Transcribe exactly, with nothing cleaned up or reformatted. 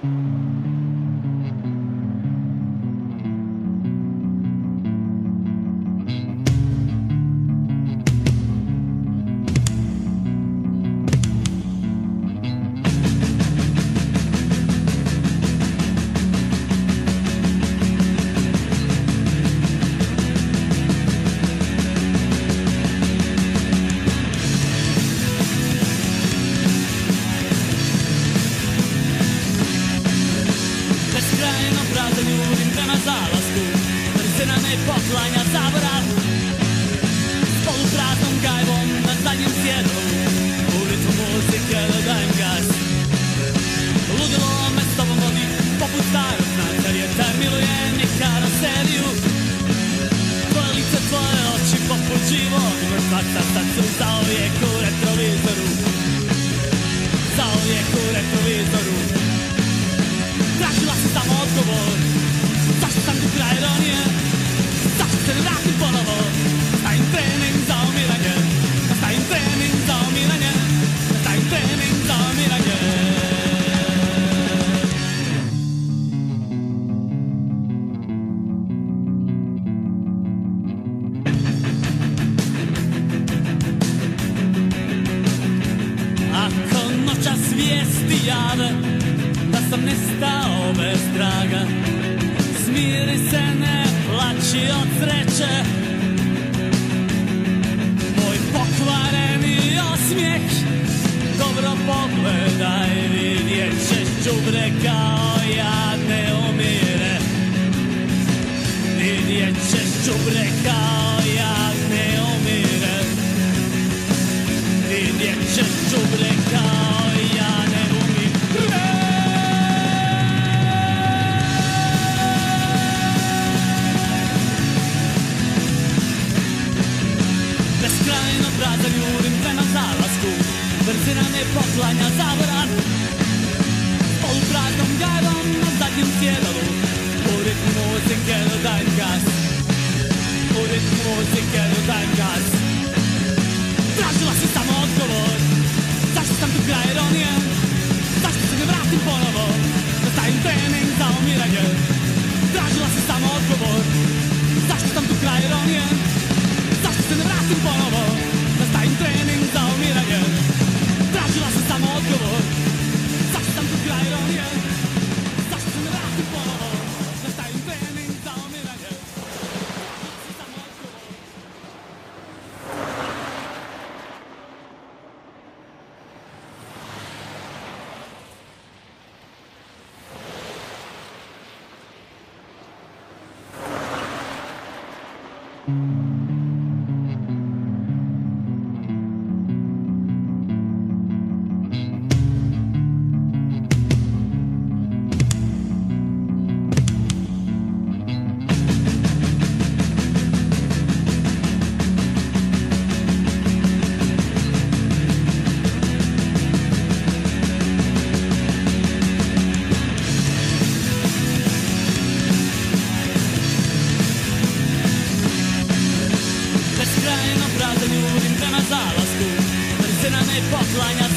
Poklanja zaborav s polupraznom gajbom na zadnjem sjedlu, u ritmu muzike dodajem gas. Ludilo me s tobom vodi poput starog znaka, vjetar miluje mi karoseriju. Tvoje lice, tvoje oči poput živog mrtvaca, sad su zauvijek u retrovizoru, zauvijek u retrovizoru. Tražila si samo odgovor, zašto sam tu kraj ironije, zašto se ne vratim ponovo. Stavim trening za umiranje, stavim trening za umiranje, stavim trening za umiranje. Ako noćas vijesti jave da sam nestao bez traga, smiri se, ne plači od sreće. Moj pokvareni osmijeh dobro pogledaj, vidjet ćeš đubre kao ja ne umire. Vidjet ćeš đubre kao ja ne umire. Vidjet ćeš đubre kao ja ne umire. Beskrajno prazan jurim prema zalasku, brzina me poklanja zaborav s polupraznom gajbom na zadnjem sjedalu, u ritmu muzike dodajem gas, u ritmu muzike dodajem gas. Tražila si samo odgovor, zašto sam tu kraj ironije, zašto se ne vratim ponovo, da stavim trening za umiranje. Tražila si samo odgovor, zašto sam tu kraj ironije, zašto se ne vratim ponovo, da stavim trening za umiranje. Tražila sam samo odgovor, zašto sam tu kraj ironije, zašto se ne vratim ponovo, da stavim trening za umiranje. Samo odgovor. Beskrajno prazan jurim prema zalasku, brzina me poklanja